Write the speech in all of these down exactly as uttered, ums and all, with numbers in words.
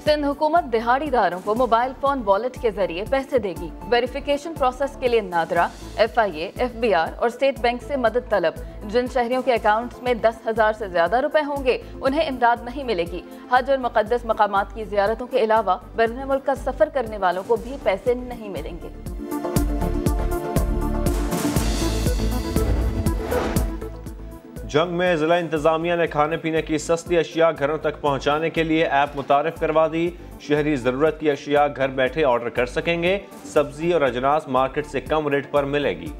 सिंध हुकूमत दिहाड़ीदारों को mobile phone wallet के जरिए पैसे देगी। वेरिफिकेशन प्रोसेस के लिए NADRA, F I A, F B R और स्टेट बैंक से मदद तलब। जिन शहरियों के अकाउंट्स में दस हजार से ज्यादा रुपए होंगे उन्हें इमदाद नहीं मिलेगी। हज और मुकद्दस मकामात की ज़ियारतों के अलावा बैरून मुल्क का सफर करने वालों को भी पैसे नहीं मिलेंगे। जंग में जिला इंतजामिया ने खाने पीने की सस्ती अशिया घरों तक पहुंचाने के लिए ऐप मुतारिफ करवा दी। शहरी जरूरत की अशिया घर बैठे ऑर्डर कर सकेंगे। सब्जी और अजनास मार्केट से कम रेट पर मिलेगी।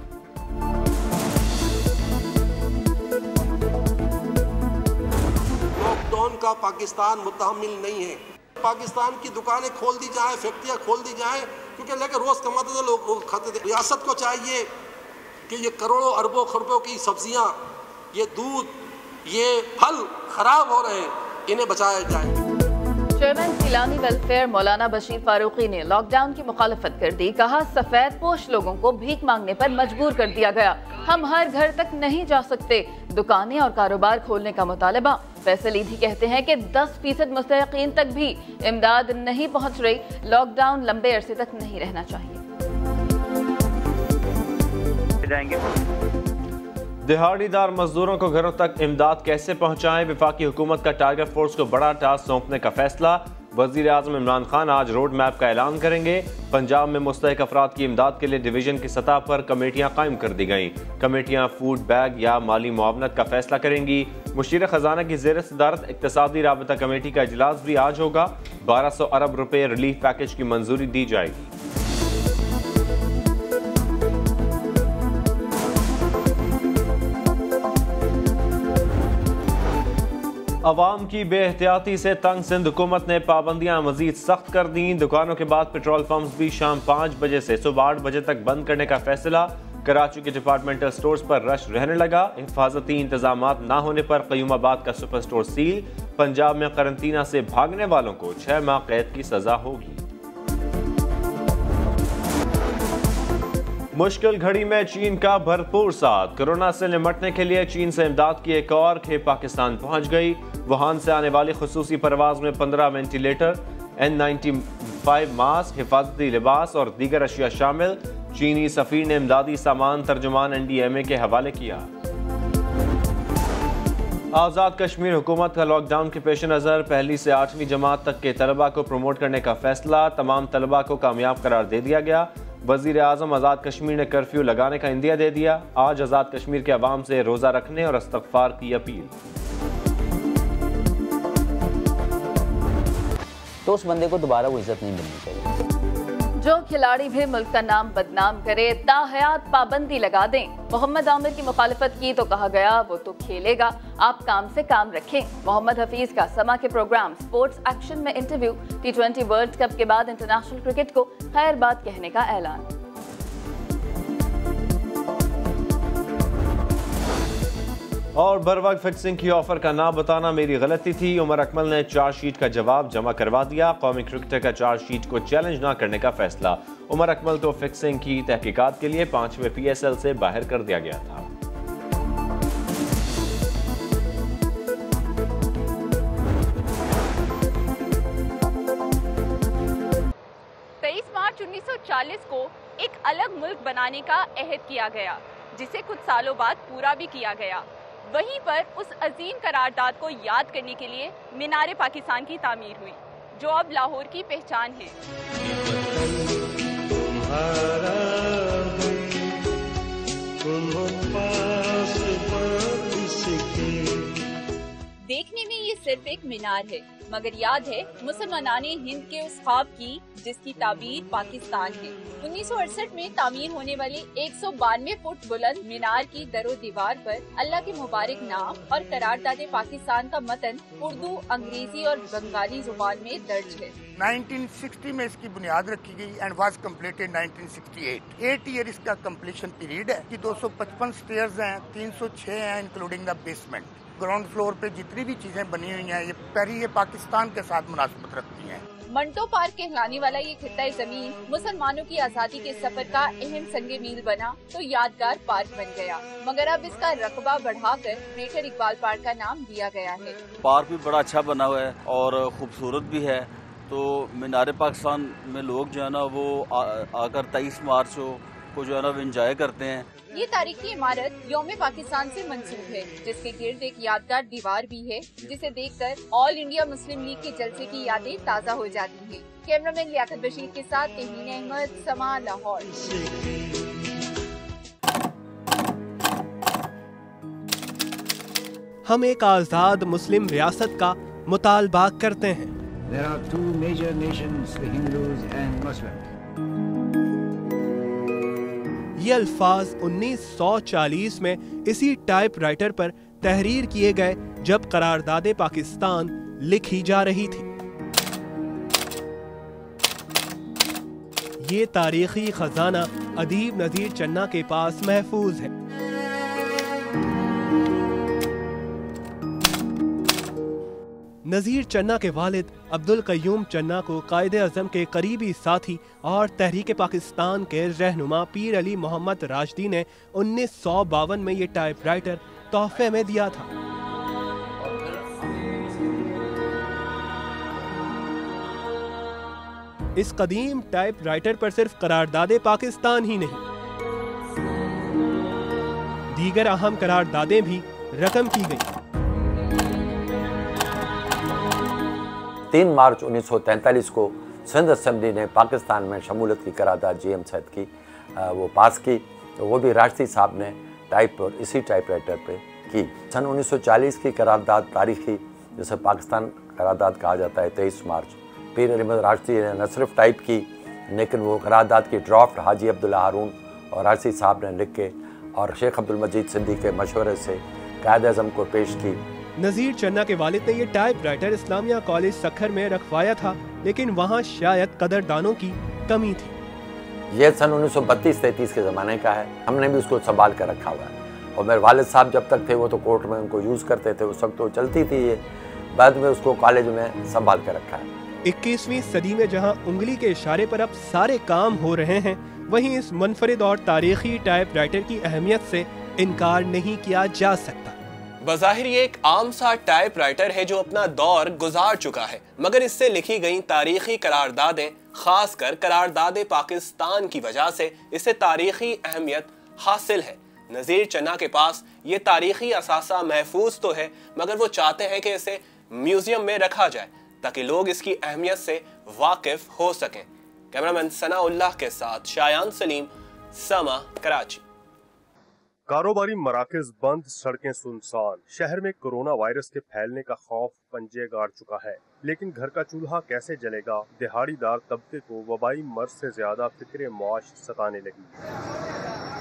लॉकडाउन का पाकिस्तान मुतहम्मिल नहीं है। पाकिस्तान की दुकानें खोल दी जाए, फैक्ट्रियां खोल दी जाए, क्योंकि लेकर रोज कमाते थे लोग खाते थे। रियासत को चाहिए कि ये करोड़ों अरबों खरबों की सब्जियां, ये दूध, ये फल खराब हो रहे हैं, इन्हें बचाया जाए। चेयरमैन सीलानी वेलफेयर मौलाना बशीर फारूकी ने लॉकडाउन की मुखालफत कर दी। कहा, सफेद पोश लोगों को भीख मांगने पर मजबूर कर दिया गया। हम हर घर तक नहीं जा सकते। दुकानें और कारोबार खोलने का मुतालबा। फैसल ईदी कहते हैं कि दस फीसद मुस्तहिकीन तक भी इमदाद नहीं पहुँच रही। लॉकडाउन लंबे अरसे तक नहीं रहना चाहिए। दिहाड़ीदार मजदूरों को घरों तक इमदाद कैसे पहुंचाएं? वफाकी हुकूमत का टारगेट फोर्स को बड़ा टास्क सौंपने का फैसला। वजीर आजम इमरान खान आज रोड मैप का ऐलान करेंगे। पंजाब में मुस्तहिक अफराद की इमदाद के लिए डिवीजन की सतह पर कमेटियां कायम कर दी गईं। कमेटियां फूड बैग या माली मुआवनत का फैसला करेंगी। मुशीर खजाना की ज़ेर सदारत इक्तिसादी राबता कमेटी का इजलास भी आज होगा। बारह सौ अरब रुपए रिलीफ पैकेज की मंजूरी दी जाएगी। अवाम की बेहतियाती से तंग सिंध हुकूमत ने पाबंदियां मजीद सख्त कर दी। दुकानों के बाद पेट्रोल पंप्स भी शाम पाँच बजे से सुबह आठ बजे तक बंद करने का फैसला। कराची के डिपार्टमेंटल स्टोर्स पर रश रहने लगा। हिफाजती इंतजामात न होने पर क़यूमाबाद का सुपर स्टोर सील। पंजाब में करंतना से भागने वालों को छह माह कैद की सजा होगी। मुश्किल घड़ी में चीन का भरपूर साथ। कोरोना से निपटने के लिए चीन से इमदाद की एक और खेप पाकिस्तान पहुंच गई। वुहान से आने वाली खुसूसी परवाज में पंद्रह ventilator, N ninety five mask, हिफाजती लिबास और दीगर अशिया शामिल। चीनी सफीर ने इमदादी सामान तर्जुमान एन डी एम ए के हवाले किया। आज़ाद कश्मीर हुकूमत का लॉकडाउन के पेश नज़र पहली से आठवीं जमात तक के तलबा को प्रमोट करने का फैसला। तमाम तलबा को कामयाब करार दे दिया गया। वजीर आजम आज़ाद कश्मीर ने कर्फ्यू लगाने का इंदिया दे दिया। आज आज़ाद कश्मीर के अवाम से रोज़ा रखने और इस्तग़फ़ार की अपील। तो उस बंदे को दोबारा वो इज्जत नहीं मिलनी चाहिए। जो खिलाड़ी भी मुल्क का नाम बदनाम करे ताहयात पाबंदी लगा दें। मोहम्मद आमिर की मुखालफत की तो कहा गया वो तो खेलेगा, आप काम से काम रखें। मोहम्मद हफीज का समा के प्रोग्राम स्पोर्ट्स एक्शन में interview. T twenty world cup के बाद इंटरनेशनल क्रिकेट को खैर बात कहने का ऐलान। और बर वक्त फिक्सिंग की ऑफर का नाम बताना मेरी गलती थी। उमर अकमल ने चार्जशीट का जवाब जमा करवा दिया। कौमी क्रिकेटर का चार्जशीट को चैलेंज न करने का फैसला। उमर अकमल को फिक्सिंग की तहकीकात के लिए पांचवें पी एस एल से बाहर कर दिया गया था। तेईस मार्च उन्नीस सौ चालीस को एक अलग मुल्क बनाने का अहद किया गया, जिसे कुछ सालों बाद पूरा भी किया गया। वहीं पर उस अजीम करारदाद को याद करने के लिए मीनार पाकिस्तान की तामीर हुई, जो अब लाहौर की पहचान है। देखने में ये सिर्फ एक मीनार है, मगर याद है मुसलमानाने हिंद के उस ख्वाब की जिसकी ताबीर पाकिस्तान है। उन्नीस सौ अड़सठ में तामीर होने वाली एक सौ बानवे फुट बुलंद मीनार की दरो दीवार पर अल्लाह के मुबारक नाम और करारदाद पाकिस्तान का मतन उर्दू, अंग्रेजी और बंगाली जुबान में दर्ज है। उन्नीस सौ साठ में इसकी बुनियाद रखी गई एंड वाज कम्प्लीटेड उन्नीस सौ अड़सठ। एट ईयर इसका कम्प्लीशन पीरियड है कि दो सौ पचपन स्टेयर्स हैं, तीन सौ छह हैं including the basement. Ground floor पे जितनी भी चीजें बनी हुई हैं ये पहले ये पाकिस्तान के साथ मुनासिबत रखती हैं। मंटो पार्क कहलाने वाला ये खित्ता जमीन मुसलमानों की आजादी के सफर का अहम संगे मील बना तो यादगार पार्क बन गया, मगर अब इसका रकबा बढ़ाकर ग्रेटर इकबाल पार्क का नाम दिया गया है। पार्क भी बड़ा अच्छा बना हुआ है और खूबसूरत भी है। تو مینار پاکستان میں لوگ جو ہے نا وہ آ کر تیئیس مارچ کو جو ہے نا وہ انجوائے کرتے ہیں. یہ تاریخی عمارت یوم پاکستان سے منسوب ہے، جس کے گرد ایک یادگار دیوار بھی ہے جسے دیکھ کر آل انڈیا مسلم لیگ کے جلسے کی یادیں تازہ ہو جاتی ہیں. کیمرہ مین لیاقت بشیر کے ساتھ تہمین احمد، سما، لاہور. ہم ایک آزاد مسلم ریاست کا مطالبہ کرتے ہیں. There are two major nations, the Hindus and Muslims. یہ الفاظ انیس سو چالیس میں اسی ٹائپ رائٹر پر تحریر کیے گئے جب قرارداد پاکستان لکھی جا رہی تھی. یہ تاریخی خزانہ ادیب نذیر چنّا کے پاس محفوظ ہے. نذیر چنّا کے والد عبدالقیوم چنّا کو قائد اعظم کے قریبی ساتھی اور تحریک پاکستان کے رہنما پیر علی محمد راشدی نے انیس سو باون میں یہ ٹائپ رائٹر تحفے میں دیا تھا. اس قدیم ٹائپ رائٹر پر صرف قرارداد پاکستان ہی نہیں، دیگر اہم قراردادیں بھی رقم کی گئی. تین مارچ انیس سو تینتالیس کو سندھ اسمبلی نے پاکستان میں شمولیت کی قرارداد جی ایم صاحب کی وہ پاس کی، وہ بھی راشدی صاحب نے ٹائپ پر اسی ٹائپ رائٹر پہ کی. سن انیس سو چالیس کی قرارداد تاریخی جسے پاکستان قرارداد کہا جاتا ہے، تیئیس مارچ پیر علی محمد راشدی نے نہ صرف ٹائپ کی لیکن وہ قرارداد کی ڈرافٹ حاجی عبداللہ ہارون اور راشدی صاحب نے لکھ کے اور شیخ عبدالمجید سندھی کے مشورے سے قائد اعظم کو پیش کی. نذیر چنّا کے والد نے یہ typewriter Islamia college Sukkur میں رکھوایا تھا، لیکن وہاں شاید قدردانوں کی کمی تھی. یہ سن انیس سو بتیس تینتیس کے زمانے کا ہے. ہم نے بھی اس کو سنبھال کر رکھا ہوا ہے، اور میرے والد صاحب جب تک تھے وہ تو کورٹ میں ان کو یوز کرتے تھے، اس وقت تو چلتی تھی یہ، بعد میں اس کو کالج میں سنبھال کر رکھا ہے. اکیسویں صدی میں جہاں انگلی کے اشارے پر اب سارے کام ہو رہے ہیں، وہیں اس منفرد اور تاریخی ٹائپ رائٹر کی اہمیت سے انکار نہیں کیا جا سکتا. بظاہر یہ ایک عام سا ٹائپ رائٹر ہے جو اپنا دور گزار چکا ہے، مگر اس سے لکھی گئی تاریخی قراردادیں، خاص کر قرارداد پاکستان کی وجہ سے اسے تاریخی اہمیت حاصل ہے. نذیر چنّا کے پاس یہ تاریخی اثاثہ محفوظ تو ہے، مگر وہ چاہتے ہیں کہ اسے میوزیم میں رکھا جائے تاکہ لوگ اس کی اہمیت سے واقف ہو سکیں. کیمرامین ثناء اللہ کے ساتھ شایان سلیم، سما، کراچی. کاروباری مراکز بند، سڑکیں سنسان. شہر میں کرونا وائرس کے پھیلنے کا خوف پنجے گاڑ چکا ہے، لیکن گھر کا چولہا کیسے جلے گا؟ دہاڑی دار طبقے کو وبائی مرض سے زیادہ فکر معاش ستانے لگی.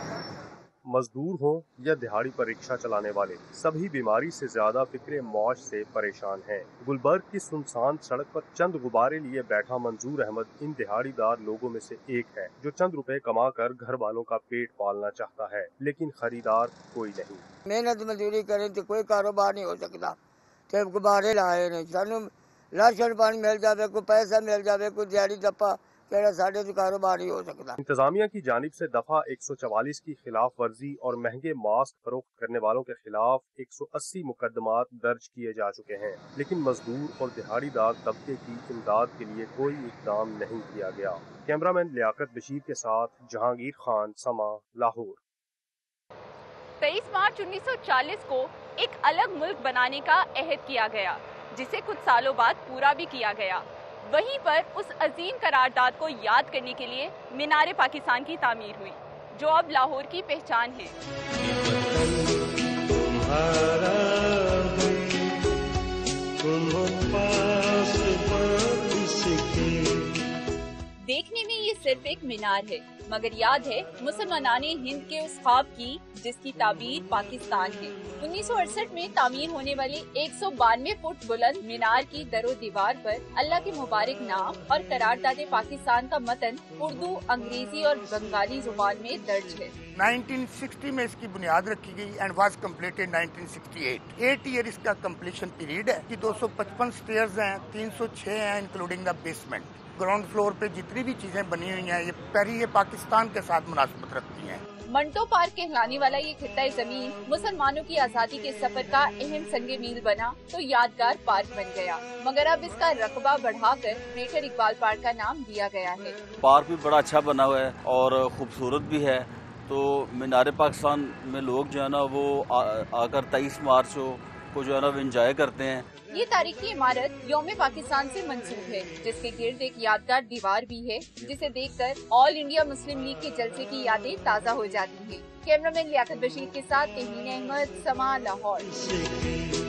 مزدور ہوں یا دہاڑی پر رکشہ چلانے والے، سبھی بیماری سے زیادہ فکر معاش سے پریشان ہیں. گلبرگ کی سنسان سڑک پر چند غبارے لیے بیٹھا منظور احمد ان دہاڑی دار لوگوں میں سے ایک ہے جو چند روپے کما کر گھر والوں کا پیٹ پالنا چاہتا ہے، لیکن خریدار کوئی نہیں. محنت مزدوری کریں تو کوئی کاروبار نہیں ہو سکتا. جب غبارے لائے نہیں سانو راشن پانی مل جائے، کوئی پیسہ مل جائے، کوئی دیہڑی دپا ساڑھے تو کاروبار ہی ہو سکتا. انتظامیہ کی جانب سے دفعہ ایک سو چوالیس کی خلاف ورزی اور مہنگے ماسک فروخت کرنے والوں کے خلاف ایک سو اسی مقدمات درج کیے جا چکے ہیں، لیکن مزدور اور دہاڑی دار طبقے کی امداد کے لیے کوئی اقدام نہیں کیا گیا. کیمرامین لیاقت بشیر کے ساتھ جہانگیر خان، سما، لاہور. تیئیس مارچ انیس سو چالیس کو ایک الگ ملک بنانے کا عہد کیا گیا، جسے کچھ سالوں بعد پورا بھی کیا گیا. وہیں پر اس عظیم قرارداد کو یاد کرنے کے لیے مینار پاکستان کی تعمیر ہوئی، جو اب لاہور کی پہچان ہے. دیکھنے میں یہ صرف ایک مینار ہے، مگر یاد ہے مسلمانان ہند کے اس خواب کی جس کی تعبیر پاکستان ہے. انیس سو اڑسٹھ میں تعمیر ہونے والی ایک سو بانوے فٹ بلند مینار کی در و دیوار پر اللہ کے مبارک نام اور قرارداد پاکستان کا متن اردو، انگریزی اور بنگالی زبان میں درج ہے. نائنٹین سکسٹی میں اس کی بنیاد رکھی گئی and was completed nineteen sixty eight. Eight year اس کا کمپلیشن پیریڈ ہے. دو سو پچپن سٹیئرز ہیں، تین سو چھ ہیں including the basement. Ground floor پہ جتنی بھی چیزیں بنی ہوئی ہیں یہ پہلی یہ پاکستان کے ساتھ مناسبت رکھتی ہیں. منٹو پارک कहलाने वाला ये खित्ता जमीन मुसलमानों की आज़ादी के सफर का अहम संगे मील बना तो यादगार पार्क बन गया, मगर अब इसका रकबा बढ़ाकर ग्रेटर इकबाल पार्क का नाम दिया गया है। पार्क भी बड़ा अच्छा बना हुआ है और खूबसूरत भी है, तो मीनार पाकिस्तान में लोग जो है ना वो आ, आकर तेईस मार्च को जो है ना वो इंजॉय करते हैं। ये तारीखी इमारत यौम पाकिस्तान से मंसूब है, जिसके गिर्द एक यादगार दीवार भी है, जिसे देखकर ऑल इंडिया मुस्लिम लीग के जलसे की यादें ताज़ा हो जाती हैं। कैमरामैन लियाकत बशीर के साथ तहमीन अहमद, समा, लाहौर।